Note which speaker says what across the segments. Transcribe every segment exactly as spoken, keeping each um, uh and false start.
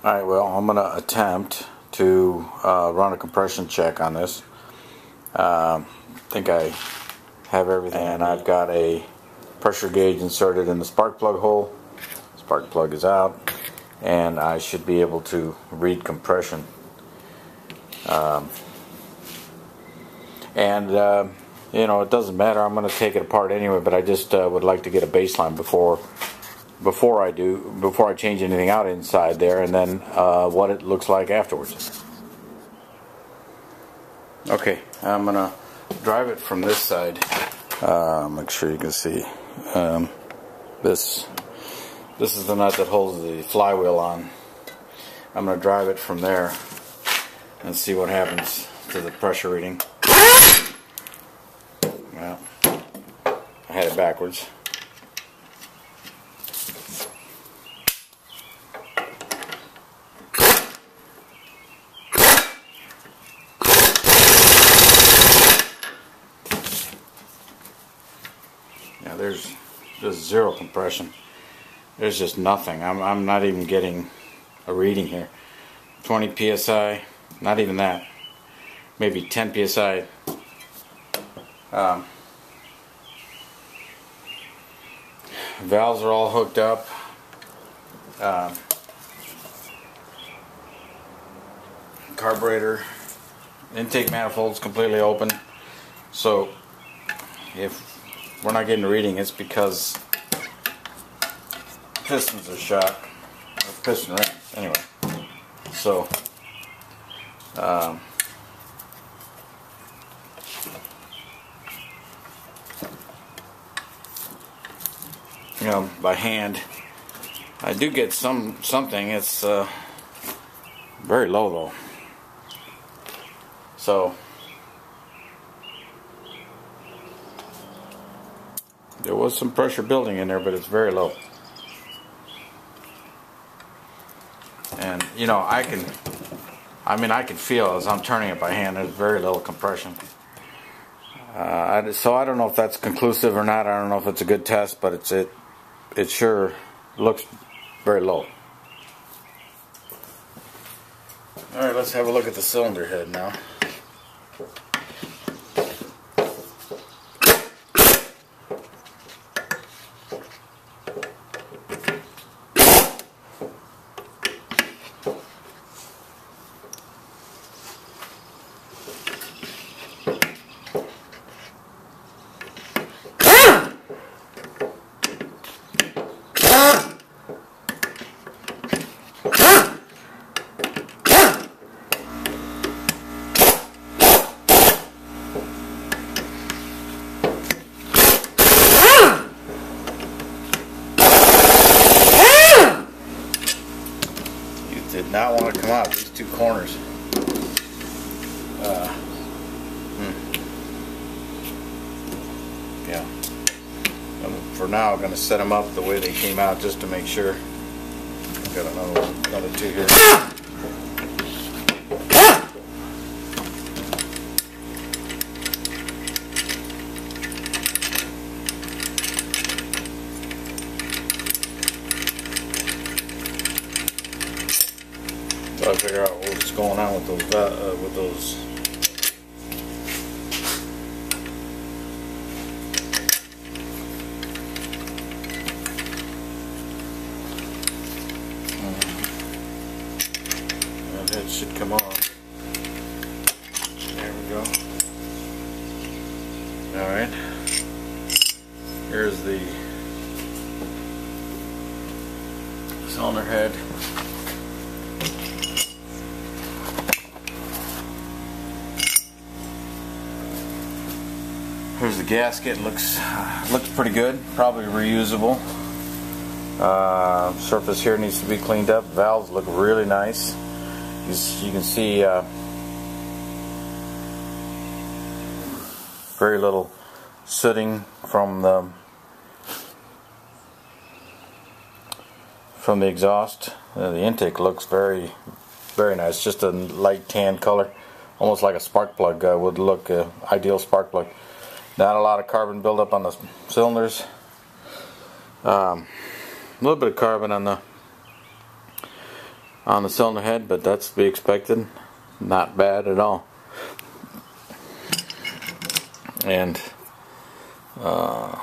Speaker 1: Alright, well, I'm going to attempt to uh, run a compression check on this. Uh, I think I have everything, and I've got a pressure gauge inserted in the spark plug hole. Spark plug is out, and I should be able to read compression. Um, and uh, you know, it doesn't matter. I'm going to take it apart anyway, but I just uh, would like to get a baseline before before I do before I change anything out inside there, and then uh, what it looks like afterwards. Okay, I'm going to drive it from this side. Uh, make sure you can see um, this. This is the nut that holds the flywheel on. I'm going to drive it from there and see what happens to the pressure reading. Well, I had it backwards. Yeah, there's just zero compression. There's just nothing. I'm, I'm not even getting a reading here. twenty P S I, not even that. Maybe ten P S I. Um, valves are all hooked up. Uh, carburetor, intake manifold's completely open. So if we're not getting a reading, it's because pistons are shot, or piston rings, anyway. So, um, you know, by hand, I do get some something. It's uh, very low though. So, there was some pressure building in there, but it's very low. And you know, I can, I mean, I can feel as I'm turning it by hand. There's very little compression. Uh, I, so I don't know if that's conclusive or not. I don't know if it's a good test, but it's it. It sure looks very low. All right, let's have a look at the cylinder head now. Did not want to come out, these two corners. Uh, hmm. Yeah. Um, for now, I'm going to set them up the way they came out just to make sure. I've got another one, another two here. So I figure out what's going on with those uh, with those. And that should come off. There we go. All right. Here's the cylinder head. Here's the gasket. Looks uh, looks pretty good. Probably reusable. Uh, surface here needs to be cleaned up. Valves look really nice. You, you can see uh, very little sooting from the from the exhaust. Uh, the intake looks very very nice. Just a light tan color, almost like a spark plug uh, would look. Uh, ideal spark plug. Not a lot of carbon buildup on the cylinders. Um, a little bit of carbon on the on the cylinder head, but that's to be expected. Not bad at all. And uh,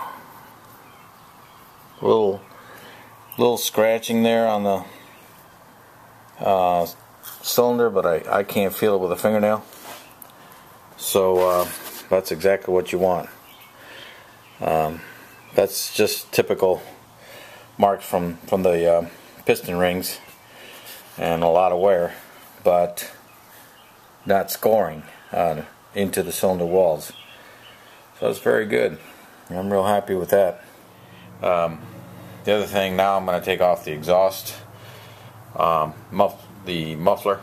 Speaker 1: little little scratching there on the uh, cylinder, but I, I can't feel it with a fingernail. So uh, that's exactly what you want. Um, that's just typical marks from, from the uh, piston rings and a lot of wear, but not scoring uh, into the cylinder walls. So it's very good. I'm real happy with that. Um, the other thing, now I'm going to take off the exhaust, um, muff, the muffler,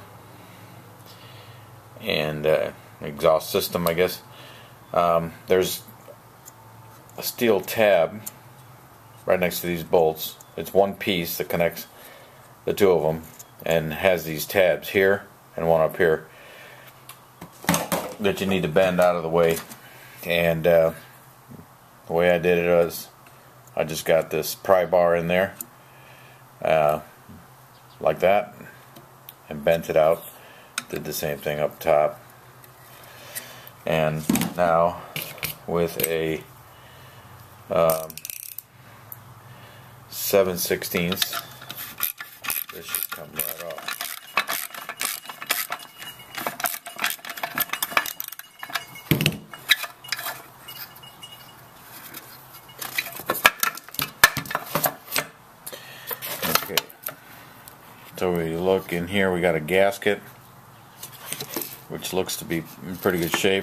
Speaker 1: and uh, exhaust system, I guess. Um, there's a steel tab right next to these bolts. It's one piece that connects the two of them and has these tabs here and one up here that you need to bend out of the way. And uh, the way I did it was I just got this pry bar in there uh, like that and bent it out. Did the same thing up top. And now with a um, seven sixteenths, this should come right off. Okay, so we look in here, we got a gasket which looks to be in pretty good shape,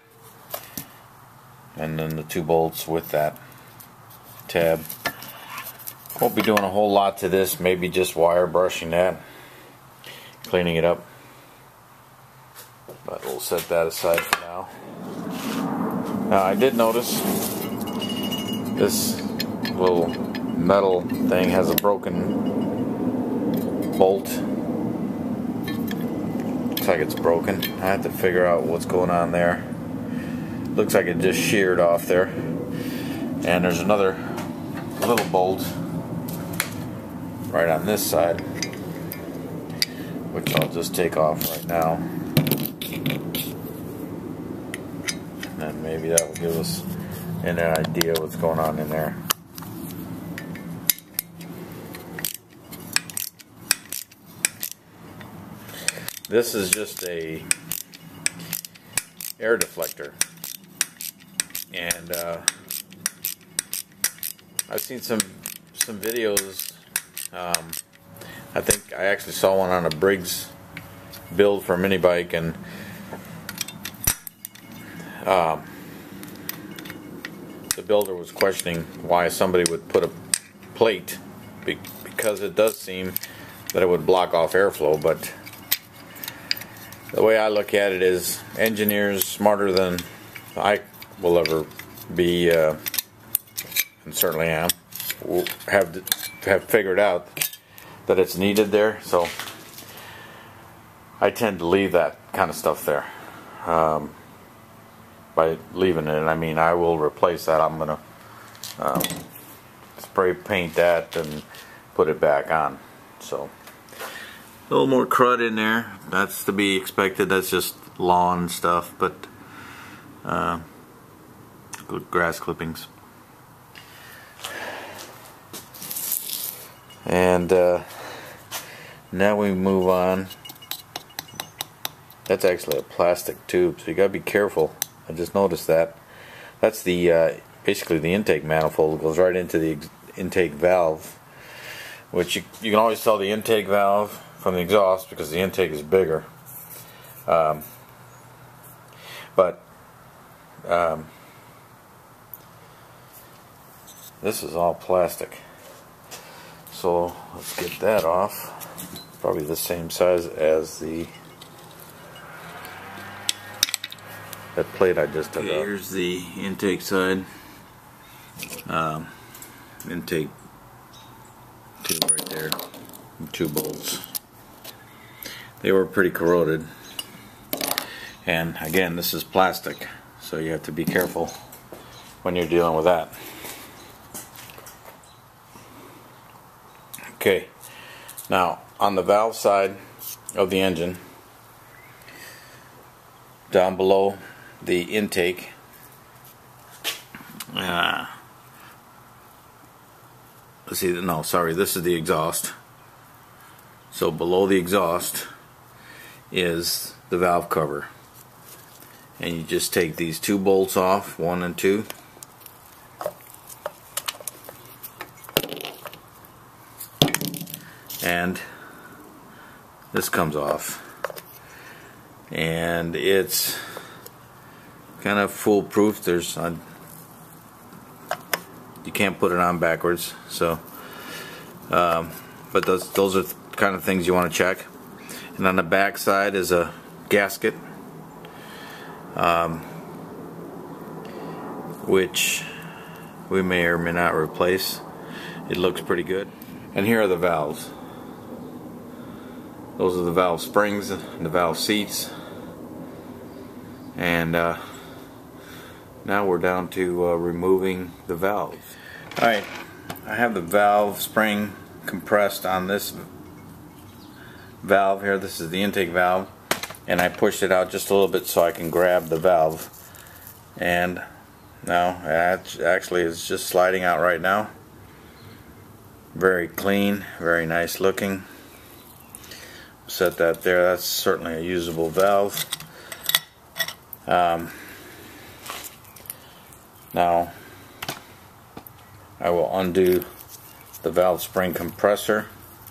Speaker 1: and then the two bolts with that tab. Won't be doing a whole lot to this, maybe just wire brushing that, cleaning it up, but we'll set that aside for now. Now I did notice this little metal thing has a broken bolt. Looks like it's broken. I have to figure out what's going on there. Looks like it just sheared off there. And there's another little bolt right on this side, which I'll just take off right now. And maybe that will give us an idea what's going on in there. This is just a air deflector, and uh, I've seen some some videos. Um, I think I actually saw one on a Briggs build for a mini bike, and um, the builder was questioning why somebody would put a plate, because it does seem that it would block off airflow. But the way I look at it is, engineers smarter than I will ever be, uh, and certainly am, have have figured out that it's needed there. So I tend to leave that kind of stuff there. Um, by leaving it, and I mean I will replace that. I'm gonna um, spray paint that and put it back on. So a little more crud in there. That's to be expected. That's just lawn stuff, but uh, grass clippings. And uh, now we move on. That's actually a plastic tube, so you gotta be careful. I just noticed that. That's the uh, basically the intake manifold. It goes right into the intake valve, which you, you can always tell the intake valve from the exhaust because the intake is bigger. Um, but um, this is all plastic. So let's get that off. Probably the same size as the that plate I just took off. Here's the intake side. Um, intake tube right there. Two bolts. They were pretty corroded. And again, this is plastic, so you have to be careful when you're dealing with that. Okay, now on the valve side of the engine, down below the intake, uh, let's see, no, sorry, this is the exhaust. So below the exhaust is the valve cover, and you just take these two bolts off, one and two, and this comes off, and it's kind of foolproof. There's uh, you can't put it on backwards, so um, but those those are the kind of things you want to check. And on the back side is a gasket, um, which we may or may not replace. It looks pretty good. And here are the valves. Those are the valve springs and the valve seats. And uh, now we're down to uh, removing the valves. Alright, I have the valve spring compressed on this valve here. This is the intake valve, and I pushed it out just a little bit so I can grab the valve. And now it actually is just sliding out right now. Very clean, very nice looking. Set that there. That's certainly a usable valve. Um, now I will undo the valve spring compressor.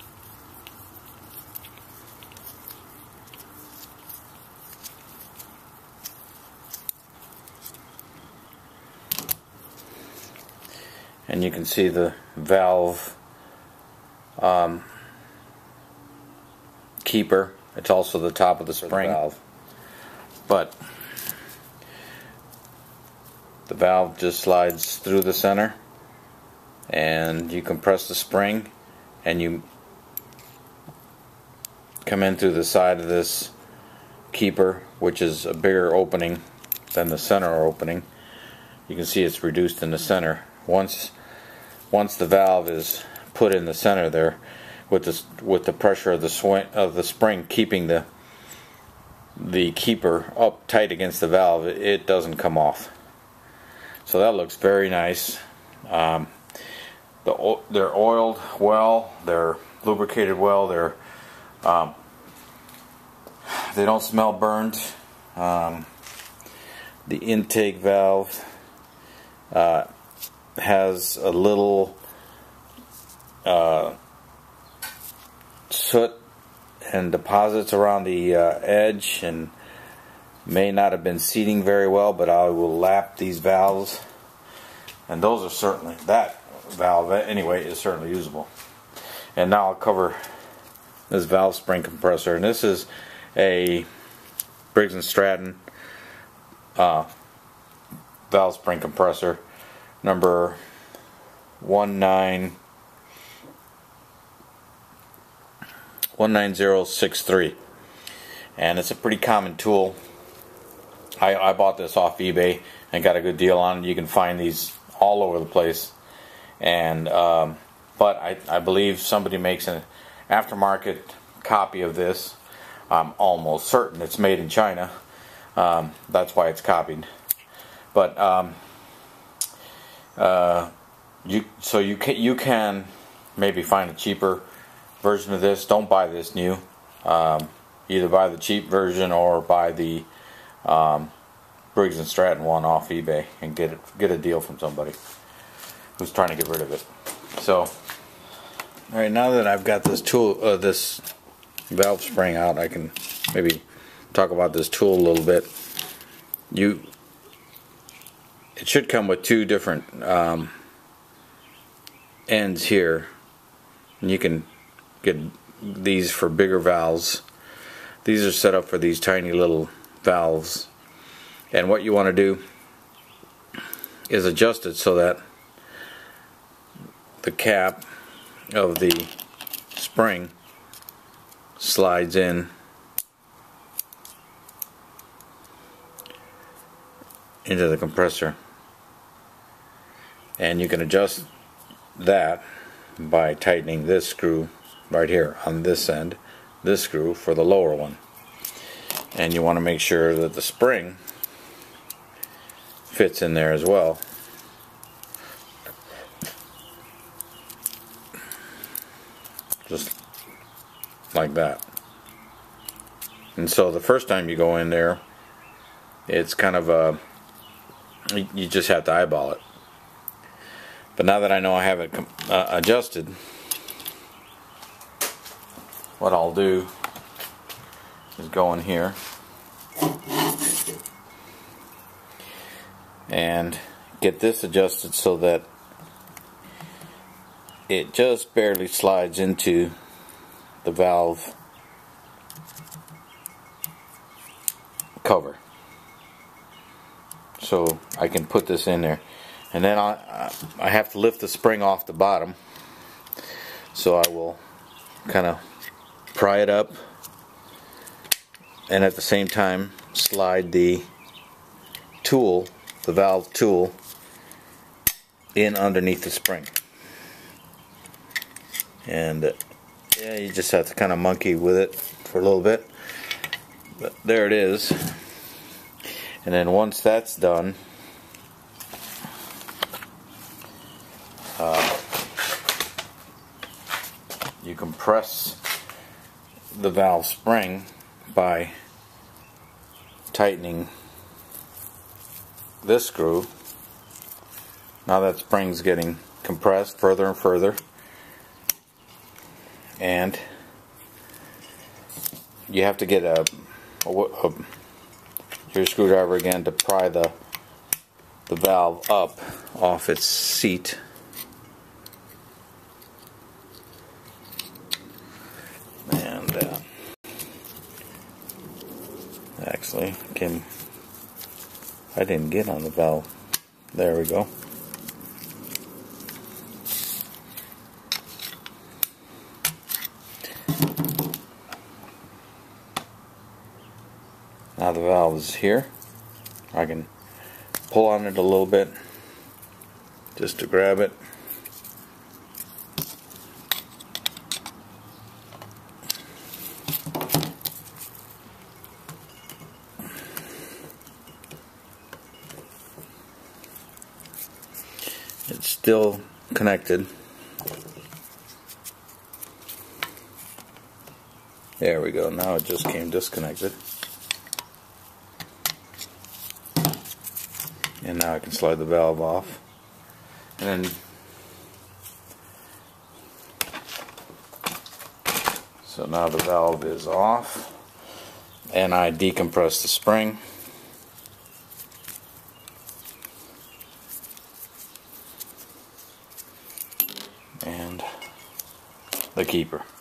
Speaker 1: And you can see the valve um, keeper. It's also the top of the spring valve, but the valve just slides through the center, and you compress the spring and you come in through the side of this keeper, which is a bigger opening than the center opening. You can see it's reduced in the center. Once once the valve is put in the center there, with the with the pressure of the swing of the spring keeping the the keeper up tight against the valve, it doesn't come off. So that looks very nice. Um, the they're oiled well, they're lubricated well, they're um, they don't smell burned. Um, the intake valve uh, has a little uh, soot and deposits around the uh, edge, and may not have been seating very well, but I will lap these valves, and those are certainly, that valve anyway is certainly usable. And now I'll cover this valve spring compressor, and this is a Briggs and Stratton uh, valve spring compressor number one nine one nine zero six three, and it's a pretty common tool. I, I bought this off eBay and got a good deal on it. You can find these all over the place, and um, but I, I believe somebody makes an aftermarket copy of this. I'm almost certain it's made in China. Um, that's why it's copied. But um, uh, you so you can you can maybe find a cheaper version of this. Don't buy this new. Um, either buy the cheap version or buy the um, Briggs and Stratton one off eBay and get it, get a deal from somebody who's trying to get rid of it. So, all right, now that I've got this tool, uh, this valve spring out, I can maybe talk about this tool a little bit. You, it should come with two different um, ends here, and you can get these for bigger valves. These are set up for these tiny little valves, and what you want to do is adjust it so that the cap of the spring slides in into the compressor, and you can adjust that by tightening this screw right here on this end, this screw for the lower one. And you want to make sure that the spring fits in there as well. Just like that. And so the first time you go in there, it's kind of a, you just have to eyeball it. But now that I know I have it uh, adjusted, what I'll do is go in here and get this adjusted so that it just barely slides into the valve cover. So I can put this in there, and then I, I have to lift the spring off the bottom, so I will kind of pry it up and at the same time slide the tool, the valve tool, in underneath the spring. And uh, yeah, you just have to kind of monkey with it for a little bit, but there it is. And then once that's done, uh, you compress the valve spring by tightening this screw. Now that spring's getting compressed further and further, and you have to get a, a, a your screwdriver again to pry the the valve up off its seat. And uh, actually came I didn't get on the valve. There we go. Now the valve is here. I can pull on it a little bit just to grab it. It's still connected. There we go. Now it just came disconnected. And now I can slide the valve off. And then, so now the valve is off, and I decompress the spring. And the keeper.